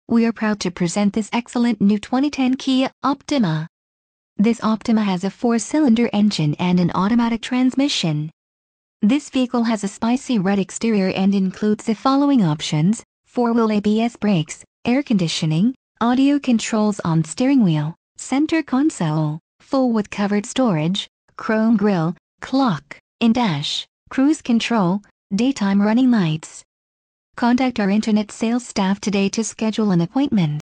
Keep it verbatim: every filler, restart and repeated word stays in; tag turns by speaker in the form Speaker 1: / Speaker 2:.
Speaker 1: We are proud to present this excellent new twenty ten Kia Optima. This Optima has a four-cylinder engine and an automatic transmission. This vehicle has a spicy red exterior and includes the following options: four-wheel A B S brakes, air conditioning, audio controls on steering wheel, center console, full with covered storage, chrome grille, clock, in-dash, cruise control, daytime running lights. Contact our internet sales staff today to schedule an appointment.